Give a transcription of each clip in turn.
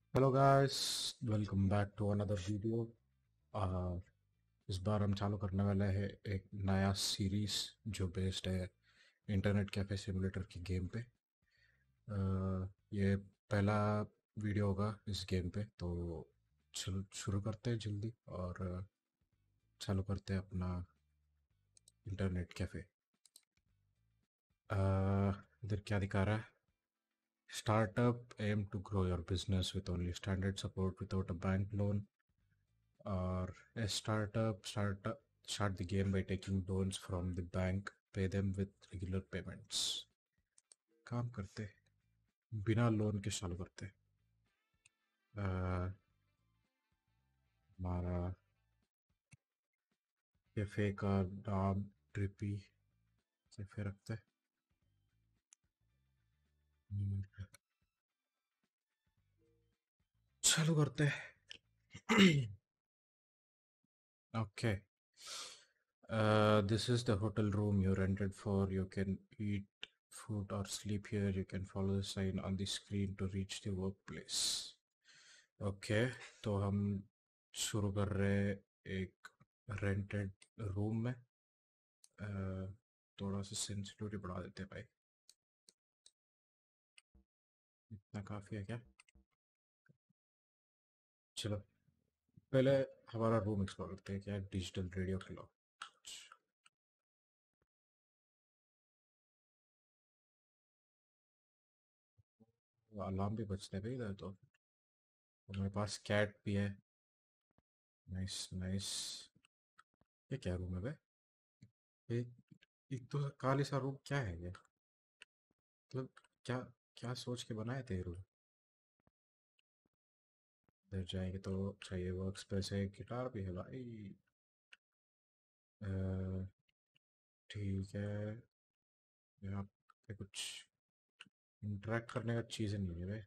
Hello guys, welcome back to another video. इस बार हम चालू करने वाले हैं एक नया सीरीज जो बेस्ड है इंटरनेट कैफे सिमुलेटर की गेम पे। ये पहला वीडियो होगा इस गेम पे, तो शुरू करते हैं जल्दी और चालू करते हैं अपना इंटरनेट कैफे। इधर क्या दिखा रहा है? Startup aim to grow your business with only standard support without a bank loan. Or a start the game by taking loans from the bank, pay them with regular payments. काम करते बिना loan के चालू करते। हमारा cafe का नाम trippy cafe रखते हैं। चालू करते हैं। Okay, this is the hotel room you rented for. You can eat food or sleep here. You can follow the sign on the screen to reach the workplace. Okay, तो हम शुरू कर रहे हैं एक रेंटेड रूम में। अ, थोड़ा सा सेंसिटिविटी बढ़ा देते हैं भाई। इतना काफ़ी है क्या? चलो, पहले हमारा रूम एक्सप्लोर करते हैं। क्या डिजिटल रेडियो खिलाओ। अलार्म भी बजते हैं भाई इधर तो। और मेरे पास कैट भी है। Nice nice. ये क्या रूम है भाई? एक एक तो काली सा रूम क्या है ये? मतलब क्या क्या सोच के बनाए थे ये रूम? इधर जाएंगे तो चाहिए वर्क स्पेस है, गिटार भी है भाई। अ, ठीक है। यहाँ पे कुछ इंटरेक्ट करने का चीज़ नहीं है भाई।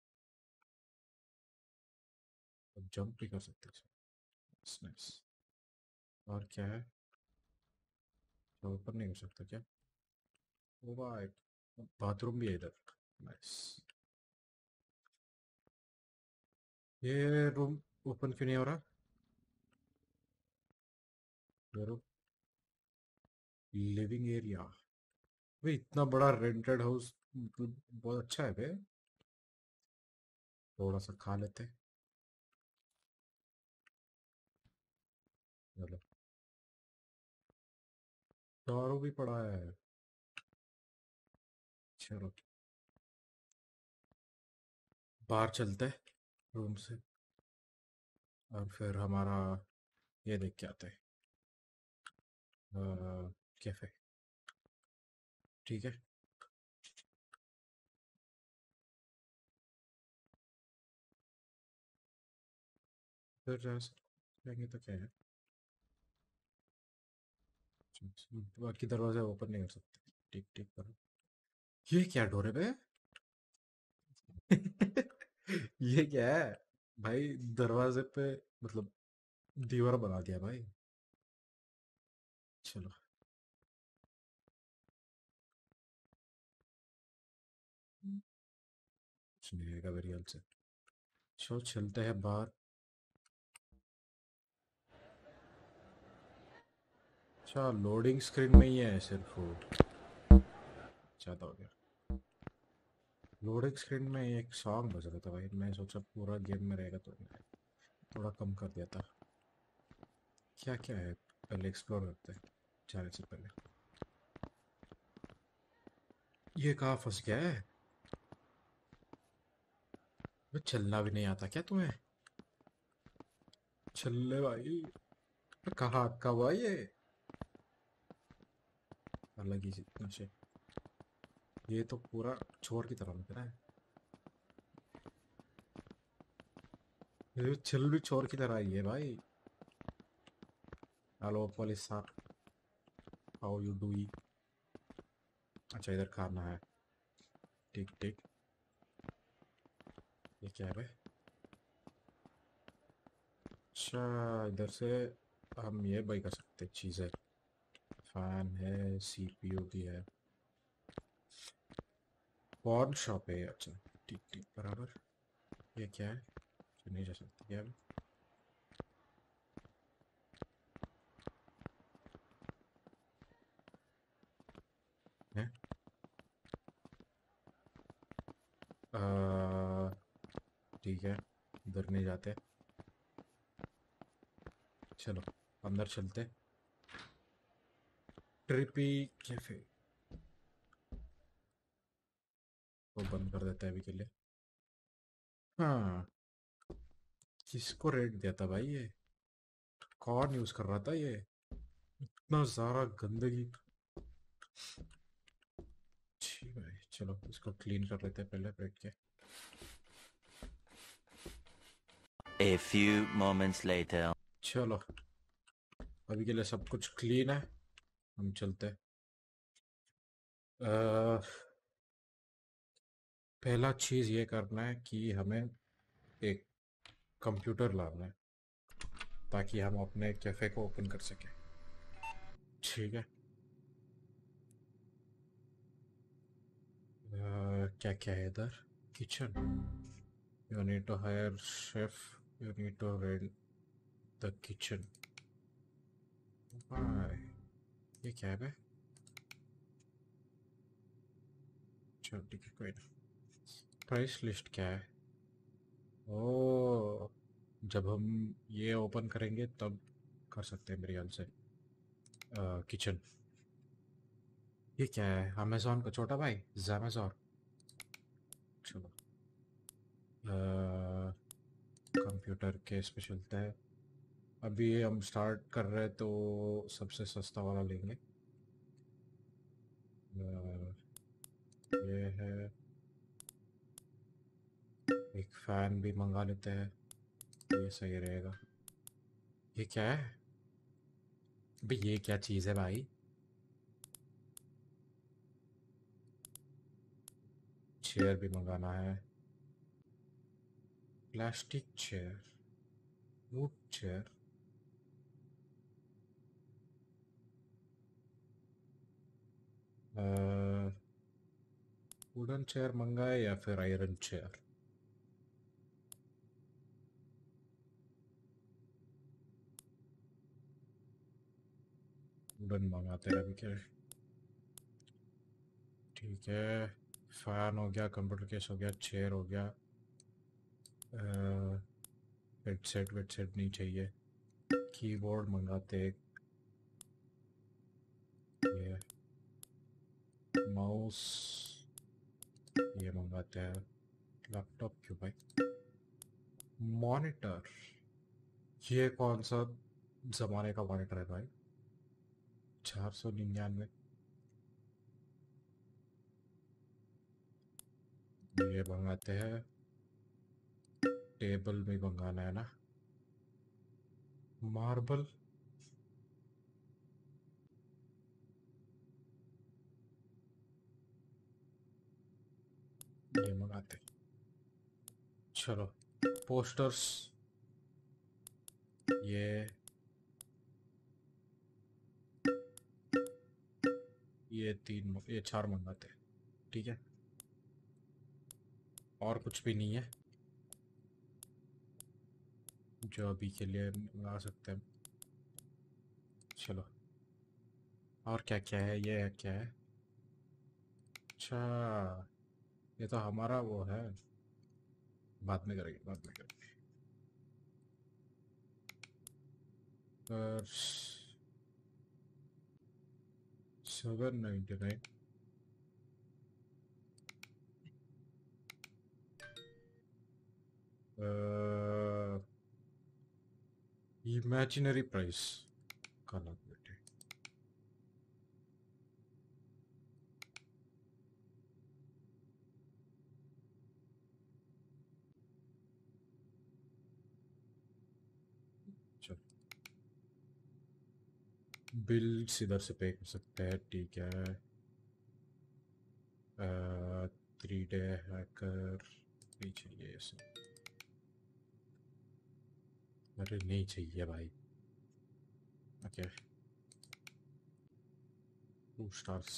अब जंप भी कर सकते हैं। नाइस। और क्या है? तो ऊपर नहीं कर सकता क्या? ओ भाई, बाथरूम भी है इधर। नाइस। ये रूम ओपन क्यों नहीं हो रहा? ये रूम लिविंग एरिया। भाई इतना बड़ा रेंटेड हाउस मतलब बहुत अच्छा है भाई। थोड़ा सा खा लेते हैं। चलो, दारू भी पड़ा है। चलो, बाहर चलते हैं रूम से और फिर हमारा ये देख के आते हैं कैफे। ठीक है। फिर जाएंगे तो क्या है? बाकी दरवाजा ओपन नहीं कर सकते। ठीक ठीक करो। ये क्या डोर है बे? ये क्या है भाई? दरवाजे पे मतलब दीवार बना दिया भाई। चलो, कुछ नहीं आएगा मेरी हाल से। चलो चलते हैं बाहर। अच्छा, लोडिंग स्क्रीन में ही है सिर्फ फूड। ज़्यादा हो गया। लोडिंग स्क्रीन में एक सॉन्ग बज रहा था भाई, मैं सोचा पूरा गेम में रहेगा तो मैं थोड़ा कम कर दिया था। क्या क्या है पहले एक्सप्लोर करते हैं जाने से पहले। ये कहाँ फंस गया है? वो चलना भी नहीं आता क्या तुम्हें? चल ले भाई। कहाँ का हुआ ये? अलग ही नशे। ये तो पूरा चोर की तरह लग रहा है। ये चल भी चोर की तरह ही है भाई। Hello police sir, how you doing? अच्छा, इधर खाना है। ठीक ठीक। ये क्या है भाई? अच्छा, इधर से हम ये बाई कर सकते हैं चीज़ें। फैन है, सीपीयू भी है। पॉन शॉप है, अच्छा। ठीक ठीक, बराबर। ये क्या है? नहीं जा सकती क्या है? हैं? ठीक है, उधर नहीं जाते। चलो अंदर चलते। ट्रिपी कैफे को बंद कर देते हैं अभी के लिए। हाँ, किसको रेट दिया था भाई ये? कौन यूज कर रहा था ये? इतना सारा गंदगी। छी भाई, चलो इसको क्लीन कर लेते हैं पहले बैठ के। A few moments later. चलो अभी के लिए सब कुछ क्लीन है, हम चलते हैं। अह, पहला चीज़ ये करना है कि हमें एक कंप्यूटर लाना है ताकि हम अपने कैफ़े को ओपन कर सकें। ठीक है। क्या क्या है इधर? Kitchen. You need to hire chef, you need to rent the kitchen. ये क्या है बे? चलो ठीक है, कोई ना। प्राइस लिस्ट क्या है? ओ, जब हम ये ओपन करेंगे तब कर सकते हैं मेरे ख्याल से। किचन। ये क्या है? अमेजोन का छोटा भाई, Amazon। चलो कंप्यूटर केस पे चलते हैं। अभी हम स्टार्ट कर रहे हैं तो सबसे सस्ता वाला लेंगे। ये है। एक फैन भी मंगा लेते हैं, ये सही रहेगा। ये क्या है भाई? ये क्या चीज़ है भाई? चेयर भी मंगाना है। Plastic chair, wood chair. Wooden chair मंगाए या फिर आयरन चेयर? वुडन मंगाते हैं अभी क्या। ठीक है, फैन हो गया, कंप्यूटर केस हो गया, चेयर हो गया। हेडसेट वेडसेट नहीं चाहिए। कीबोर्ड मंगाते हैं। ये माउस ये मंगाते हैं। लैपटॉप क्यों भाई? मॉनिटर। ये कौन सा जमाने का मॉनिटर है भाई? 499। ये मंगाते हैं। टेबल में मंगाना है ना? मार्बल। ये मंगाते हैं। चलो पोस्टर्स। ये ये चार मंगाते हैं। ठीक है, और कुछ भी नहीं है जो अभी के लिए मंगा सकते हैं। चलो, और क्या क्या है? ये क्या है? अच्छा, ये तो हमारा वो है। बाद में करेंगे, बाद में करेंगे। पर 799। इमेजिनरी प्राइस का लग बेटे। चलो बिल्स इधर से पे कर सकते हैं, ठीक है। 3 डे हैकर नहीं चाहिए ये सब। अरे नहीं चाहिए भाई। Okay, 2 stars.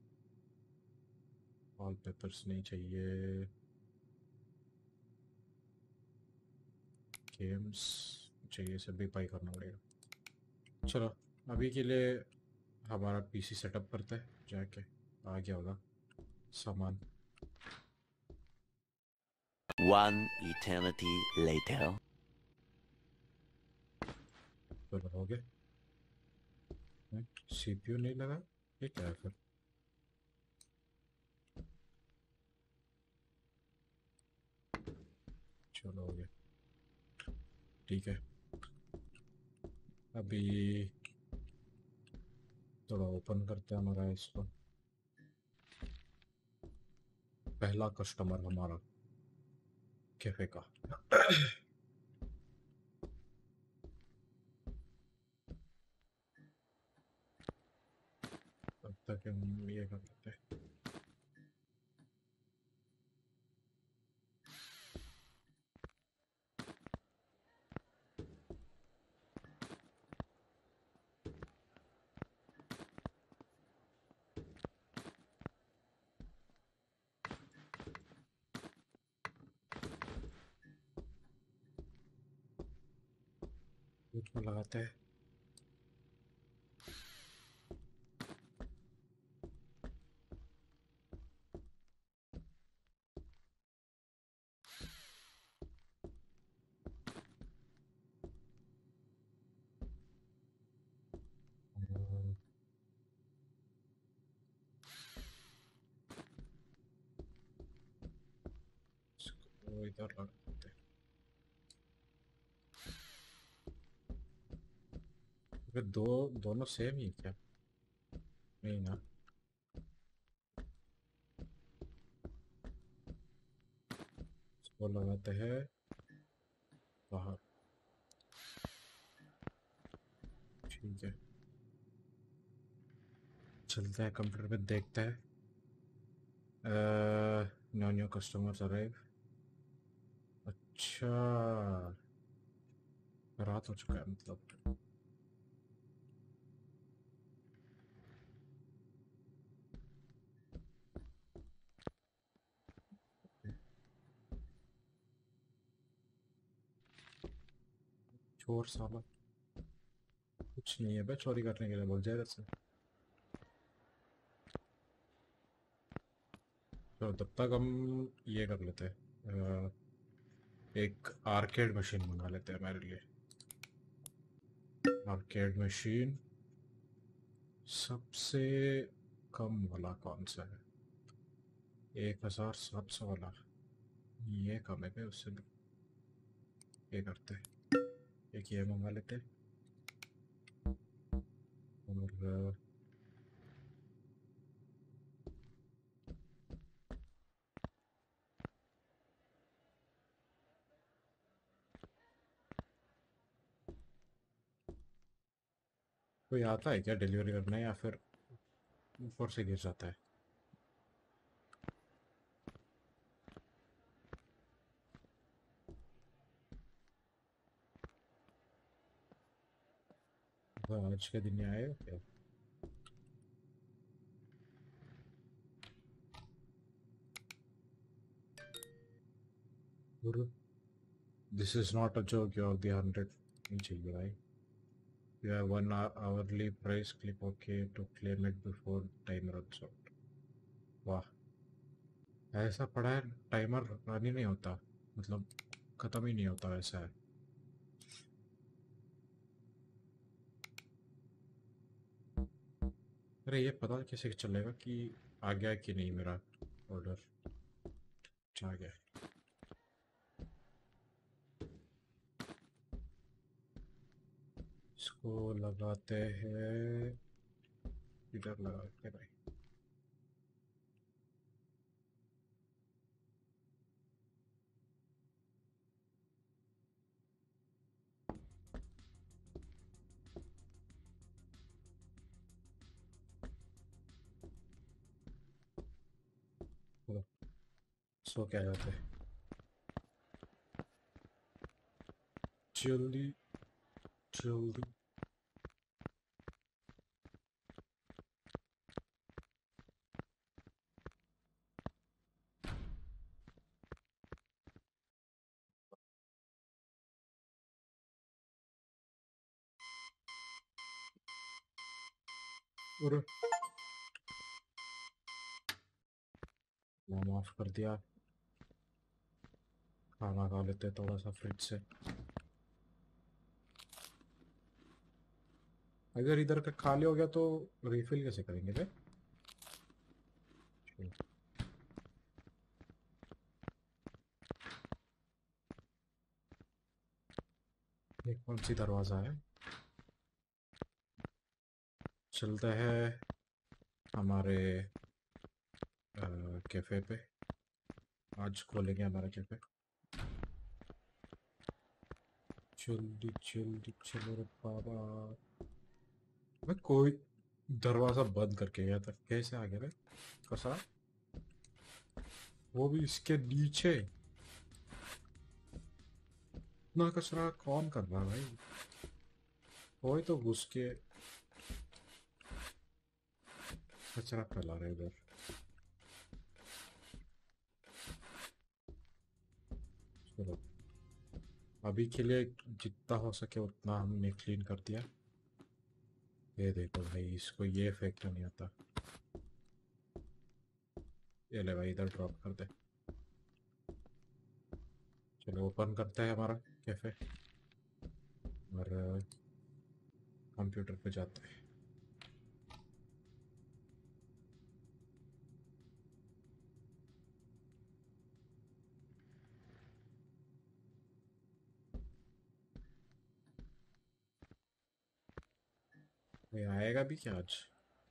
वॉल पेपर्स नहीं चाहिए। गेम्स चाहिए, सब भी बाई करना पड़ेगा। चलो अभी के लिए हमारा पीसी सेटअप करते हैं जाके, आ गया होगा सामान। One eternity later. चलो हो गया। सीपीयू नहीं लगा, ये क्या है फिर? चलो हो गया, ठीक है। अभी थोड़ा ओपन करते हैं हमारा इसको। पहला कस्टमर हमारा कैफे का। तब तक हम ये कर लेते हैं। इसमें लगाते हैं। इसको इधर लगा देते हैं। फिर दोनों सेम ही है क्या? नहीं ना। इसको लगाते हैं बाहर, ठीक है। चलते हैं कंप्यूटर पे, देखते हैं। No new customers arrive. अच्छा, रात हो चुका है मतलब। चोर साला कुछ नहीं है बे, चोरी करने के लिए बोल जाए से। तो तब तक हम ये कर लेते हैं, एक आर्केड मशीन मंगा लेते हैं मेरे लिए। आर्केड मशीन सबसे कम वाला कौन सा है? 1700 वाला, ये कम है क्या उससे भी? ये करते हैं, एक ये मंगा लेते हैं। और कोई आता है क्या डिलीवरी करने, या फिर ऊपर से गिर जाता है? तो आज के दिन आए हो क्या? This is not a joke, you are the 100 नहीं चाहिए भाई। You have one hourly price, click okay to claim it before timer runs out. वाह, ऐसा पड़ा है टाइमर रन ही नहीं होता, मतलब खत्म ही नहीं होता वैसा है। अरे ये पता कैसे चलेगा कि आ गया कि नहीं मेरा ऑर्डर? आ गया। इसको लगाते हैं, इधर लगाते हैं भाई। चलो, सो क्या जाते हैं जल्दी जल्दी। और माफ कर दिया। खाना खा लेते थोड़ा सा फ्रिज से। अगर इधर का खाली हो गया तो रिफिल कैसे करेंगे बे? ये कौन सी दरवाज़ा है? चलते हैं हमारे कैफ़े पे। आज खोलेंगे हमारा कैफ़े। जल्दी जल्दी चलो रे बाबा। मैं कोई दरवाज़ा बंद करके गया था, कैसे आ गया रे? कसा, वो भी इसके नीचे। ना कचरा कौन कर रहा है भाई? कोई तो घुस के कचरा फैला रहे इधर। चलो, अभी के लिए जितना हो सके उतना हमने क्लीन कर दिया। ये देखो भाई, इसको ये फेंकना नहीं आता। ये ले भाई, इधर ड्रॉप कर दे। चलो ओपन करते हैं हमारा कैफे और कंप्यूटर पे जाते हैं। ये आएगा भी क्या आज?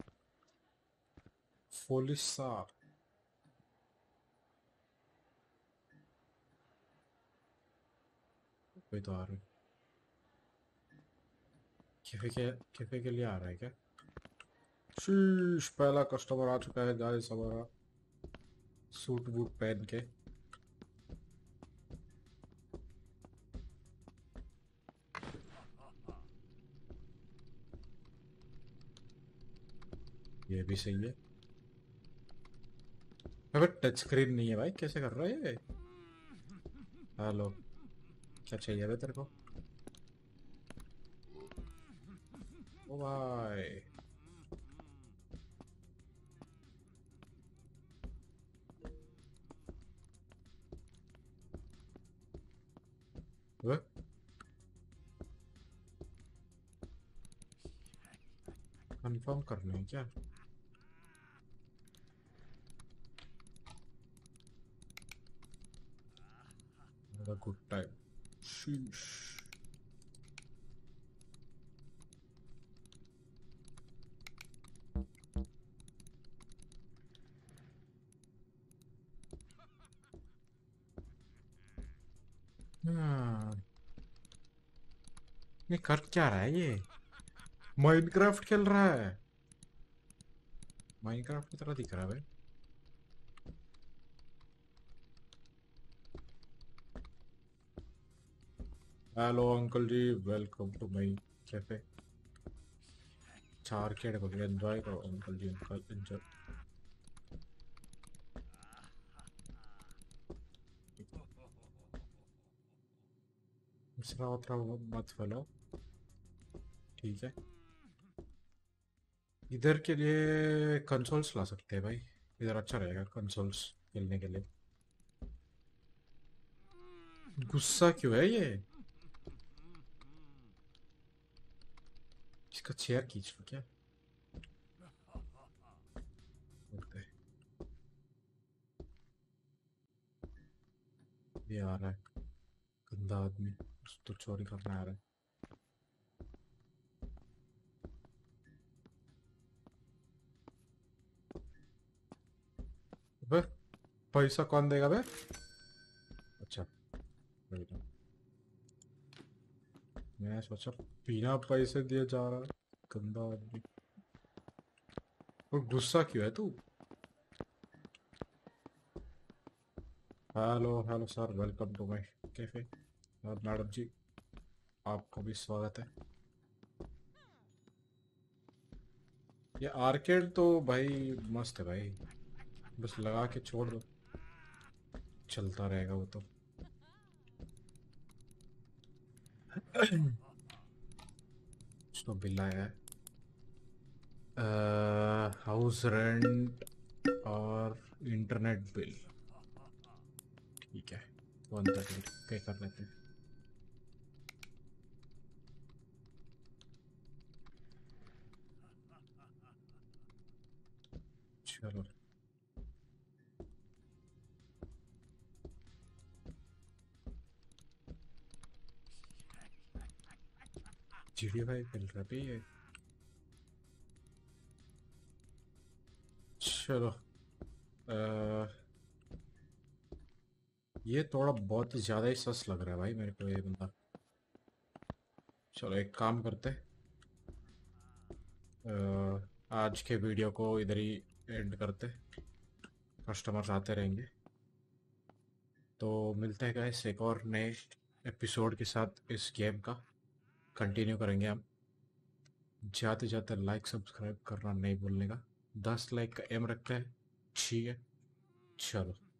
फोलिसा। कोई तो आ रहा है। कैफे के लिए आ रहा है क्या? शीश, पहला कस्टमर आ चुका है गाइस हमारा, सूट बूट पहन के। ये भी सही है। अबे टच स्क्रीन नहीं है भाई, कैसे कर रहा है ये? हेलो, क्या चाहिए बे तेरे को? ओ भाई, वे कंफर्म करना है क्या? Good time. शीश। हाँ, ये कर क्या रहा है ये? माइनक्राफ्ट खेल रहा है। माइनक्राफ्ट की तरह दिख रहा है भाई। Hello uncle ji, welcome to my cafe. चार के को एंजॉय करो अंकल जी, अंकल एंजॉय। दूसरा उतरा मत फैलो, ठीक है? इधर के लिए कंसोल्स ला सकते हैं भाई। इधर अच्छा रहेगा कंसोल्स खेलने के लिए। गुस्सा क्यों है ये? इसका चेयर खींच लो क्या? लगता है ये आ रहा है गंदा आदमी, तो चोरी करने आ रहा है। अबे, पैसा कौन देगा बे? अच्छा, wait, मैं सोचा बिना पैसे दिए जा रहा है गंदा आदमी। और गुस्सा क्यों है तू? Hello hello sir, welcome to my cafe. और मैडम जी, आपका भी स्वागत है। ये आर्केड तो भाई मस्त है भाई, बस लगा के छोड़ दो, चलता रहेगा वो तो। कुछ तो बिल आया है। हाउस रेंट और इंटरनेट बिल। ठीक है, 130 पे कर लेते हैं। चलो, GTA 5 खेल रहा है ये। चलो, अह, ये थोड़ा बहुत ज़्यादा ही सस लग रहा है भाई मेरे को ये बंदा। चलो एक काम करते हैं, आज के वीडियो को इधर ही एंड करते हैं। कस्टमर्स आते रहेंगे, तो मिलते हैं गाइस एक और नए एपिसोड के साथ। इस गेम का कंटिन्यू करेंगे हम। जाते जाते लाइक सब्सक्राइब करना नहीं भूलने का। 10 लाइक का एम रखते हैं। ठीक है, चलो।